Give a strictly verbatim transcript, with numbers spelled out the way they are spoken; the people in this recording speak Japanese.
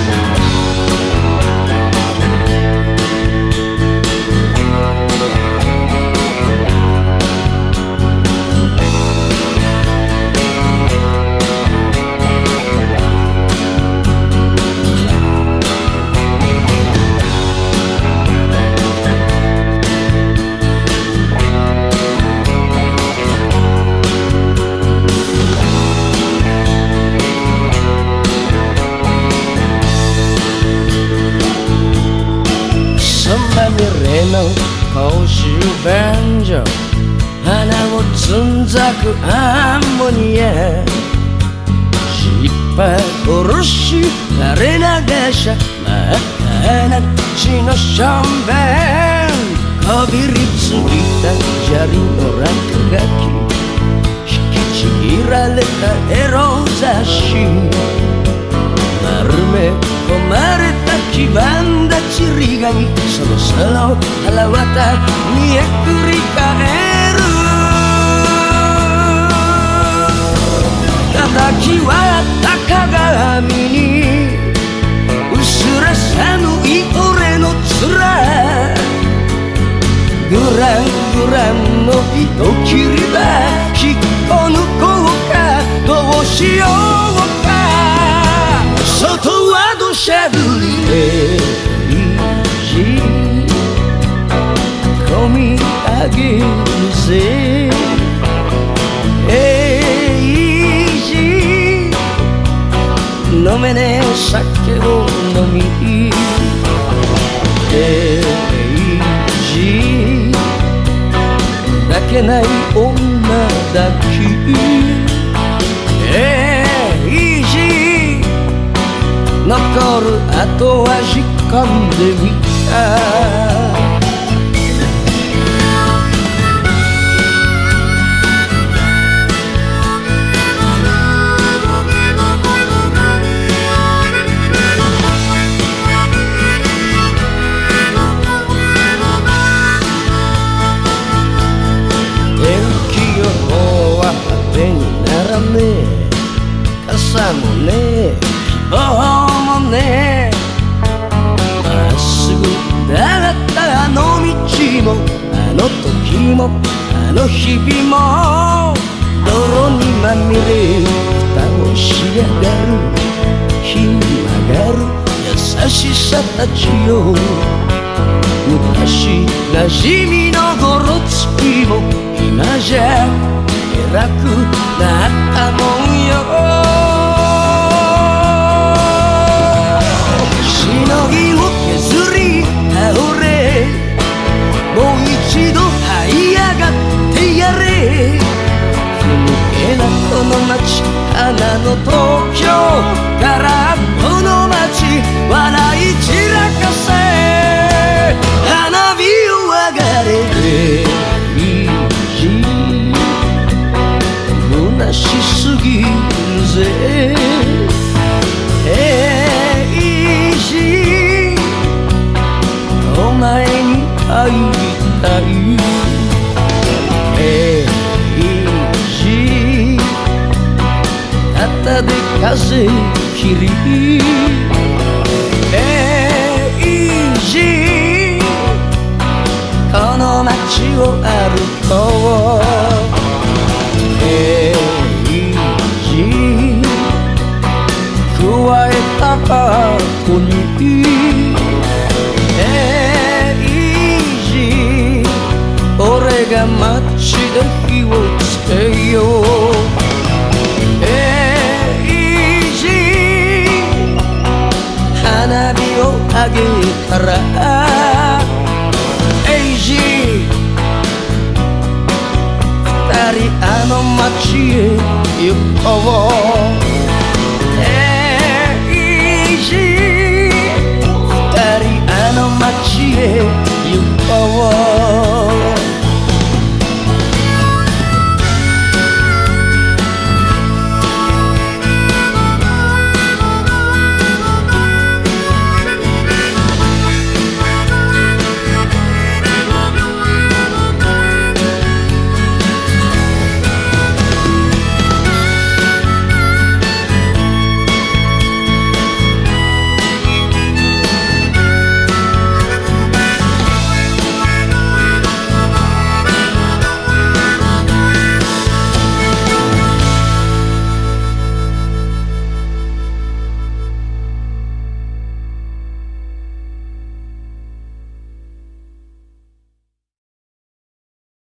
の公衆便所花をつんざくアンモニア失敗殺し垂れ流し真っ赤な血のしょんべんこびりついた砂利の落書き引きちぎられたエロ雑誌丸め込まれた黄ばんだちり紙そろそろ腹渡見えくり返る叩き割った鏡にうすら寒い俺の面グラングランの糸切りば引っこ抜こうかどうしようか外は土砂降りで込み上げるぜエイジ飲めねえ酒を飲みエイジ抱けない女抱きエイジ残る後味噛んでみた傘もねえ希望もねえまっすぐだったあの道もあの時もあの日々も泥にまみれ蓋をしやがるひまがる優しさたちよ昔なじみのごろつきも今じゃ偉くなったもんよしのぎを削り倒れもう一度這い上がってやれふぬけなこの街花の東京空っぽの街笑い散らかせ花火を上がれて虚しすぎるぜエイジお前に会いたいエイジたったで風切りエイジこの街を歩こうエイジ加えた過去にエイジ俺が街で火をつけようエイジ花火をあげ